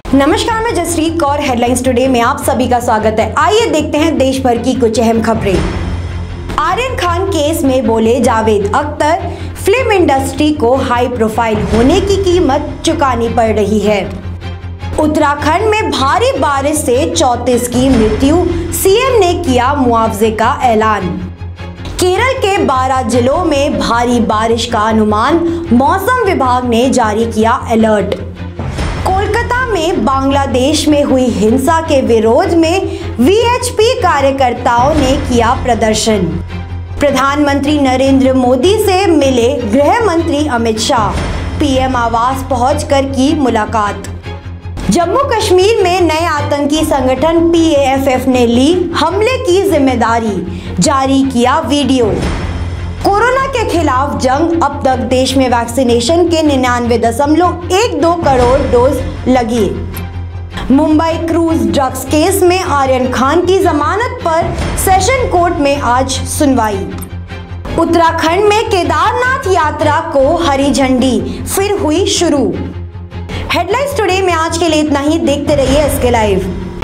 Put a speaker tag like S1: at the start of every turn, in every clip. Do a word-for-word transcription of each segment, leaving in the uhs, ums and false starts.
S1: नमस्कार, मैं Jasprit Kaur. Headlines today में आप सभी का स्वागत है। आइए देखते हैं देश भर की कुछ अहम खबरें। आर्यन खान केस में बोले जावेद अख्तर, फिल्म इंडस्ट्री को हाई प्रोफाइल होने की कीमत चुकानी पड़ रही है। उत्तराखंड में भारी बारिश से चौंतीस की मृत्यु, सीएम ने किया मुआवजे का ऐलान। केरल के बारह जिलों में भारी बारिश का अनुमान, मौसम विभाग ने जारी किया अलर्ट। कोलकाता में बांग्लादेश में हुई हिंसा के विरोध में वीएचपी कार्यकर्ताओं ने किया प्रदर्शन। प्रधानमंत्री नरेंद्र मोदी से मिले गृह मंत्री अमित शाह, पीएम आवास पहुंचकर की मुलाकात। जम्मू कश्मीर में नए आतंकी संगठन पीएएफएफ ने ली हमले की जिम्मेदारी, जारी किया वीडियो। कोरोना के खिलाफ जंग, अब तक देश में वैक्सीनेशन के निन्यानवे दशमलव एक दो करोड़ डोज लगी। मुंबई क्रूज ड्रग्स केस में आर्यन खान की जमानत पर सेशन कोर्ट में आज सुनवाई। उत्तराखंड में केदारनाथ यात्रा को हरी झंडी, फिर हुई शुरू। हेडलाइंस टुडे में आज के लिए इतना ही। देखते रहिए एसके लाइव।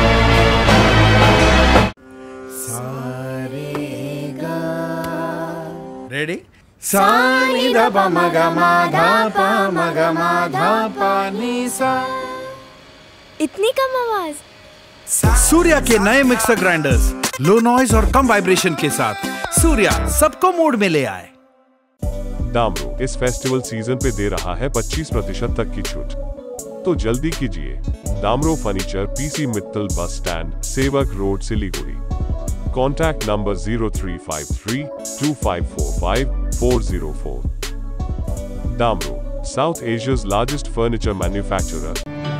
S2: रेडी? सा नी ध प म ग म ध प म ग म ध प नी सा।
S3: इतनी कम आवाज?
S2: सूर्या के नए मिक्सर ग्राइंडर्स, लो नॉइज और कम वाइब्रेशन के साथ सूर्या सबको मूड में ले आए।
S4: डामरू इस फेस्टिवल सीजन पे दे रहा है पच्चीस प्रतिशत तक की छूट, तो जल्दी कीजिए। डामरू furniture, PC Mittal bus stand, Sevoke road, Siliguri. Contact number zero three five three two five four five four zero four. Damro, south Asia's largest furniture manufacturer.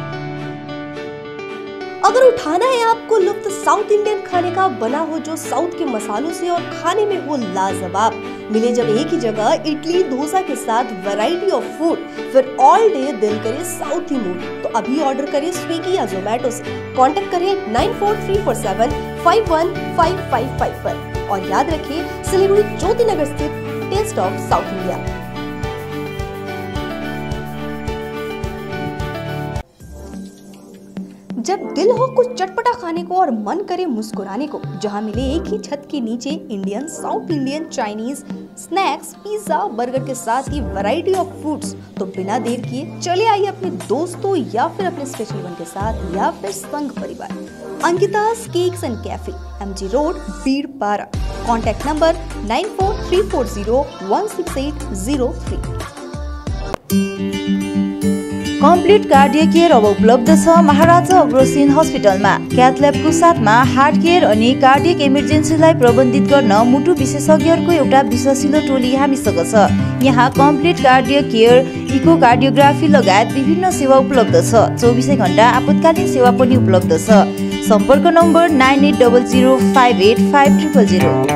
S3: अगर उठाना है आपको लुत्फ साउथ इंडियन खाने का, बना हो जो साउथ के मसालों से और खाने में हो लाजवाब, मिले जब एक ही जगह इडली डोसा के साथ वैरायटी ऑफ फूड, फिर ऑल डे दिल करे साउथ ही मूड, तो अभी ऑर्डर करें स्विगी या जोमेटो से। कांटेक्ट करें nine four three four seven five one five five five पर और याद रखिए सिलीगुड़ी ज्योति नगर स्थित टेस्ट ऑफ साउथ इंडिया। जब दिल हो कुछ चटपटा खाने को और मन करे मुस्कुराने को, जहां मिले एक ही छत के नीचे Indian, south Indian, Chinese, snacks, pizza, burger के साथ ही वैरायटी ऑफ फूड्स, तो बिना देर किए चले आइए अपने दोस्तों या फिर अपने स्पेशल वन के साथ या फिर संग परिवार। Ankita's cakes and cafe, MG road, Beed Para. Contact number nine four three four zero one six eight zero three.
S5: Complete cardiac care अब उपलब्ध छ महाराजा अग्रसेन हस्पिटलमा। क्याथ ल्याबको साथमा हार्ट केयर अनि कार्डियक इमर्जेन्सीलाई प्रबन्धित गर्न मुटु विशेषज्ञहरूको एउटा विश्वसिलो टोली हामीसँग छ। यहाँ कम्प्लिट कार्डियक केयर, इकोकार्डियोग्राफी लगायत विभिन्न सेवा उपलब्ध छ। चौबिसै घण्टा आपतकालीन सेवा पनि उपलब्ध छ। सम्पर्क number nine eight double zero five eight five triple zero.